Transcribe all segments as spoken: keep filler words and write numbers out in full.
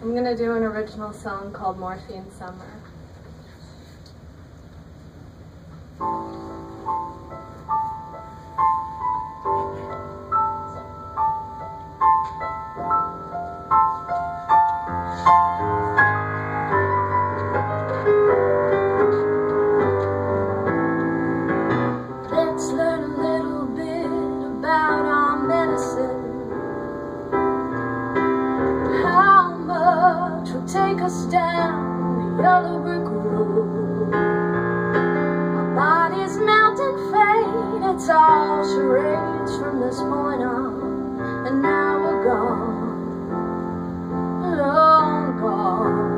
I'm gonna do an original song called Morphine Summer. Let's learn a little bit about our medicine. How much will take us down the yellow brick road? Our bodies melt and fade. It's all charades from this point on. And now we're gone, long gone.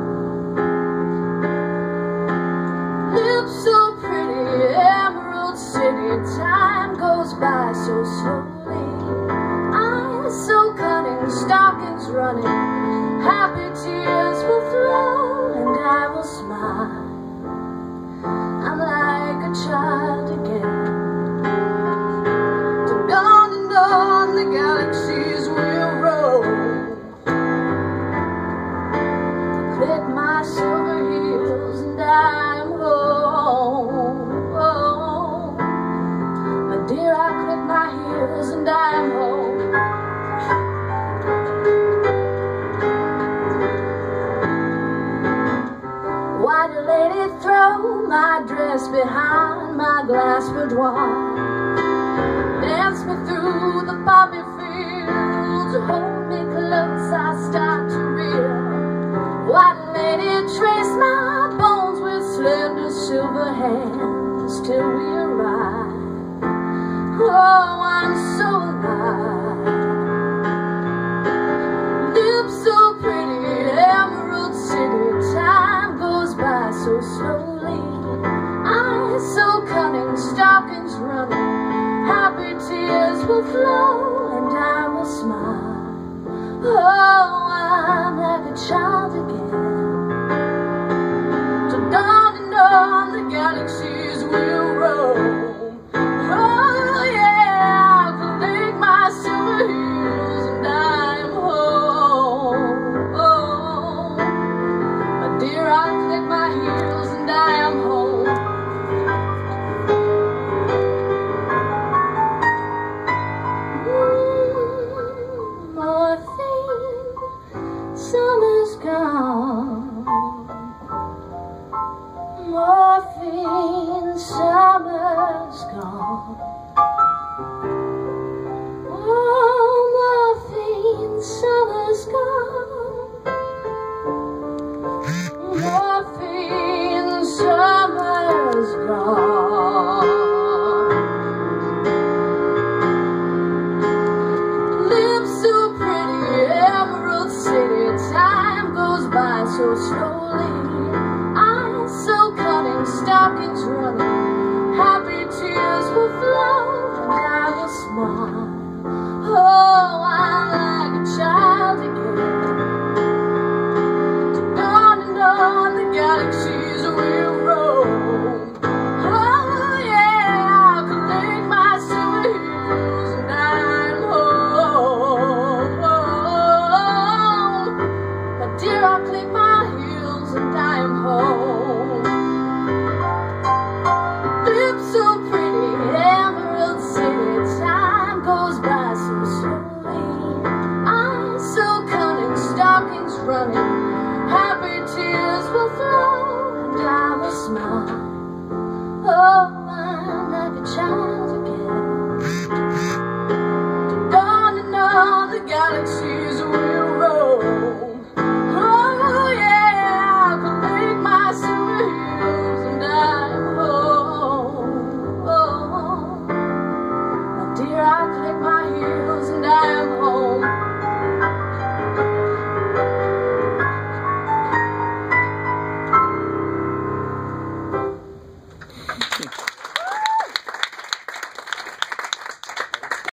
Lips so pretty, Emerald City. Time goes by so slowly. Eyes so cunning, stockings running. Happy tears will flow and I will smile. I'm like a child again. To dawn and dawn the galaxies will roll. I click my silver heels and I'm home. Oh, my dear, I click my heels and I'm home. White lady, throw my dress behind my glass boudoir. Dance me through the poppy fields. Hold me close, I start to reel. White lady, trace my bones with slender silver hands till we arrive. Oh, I'm so alive.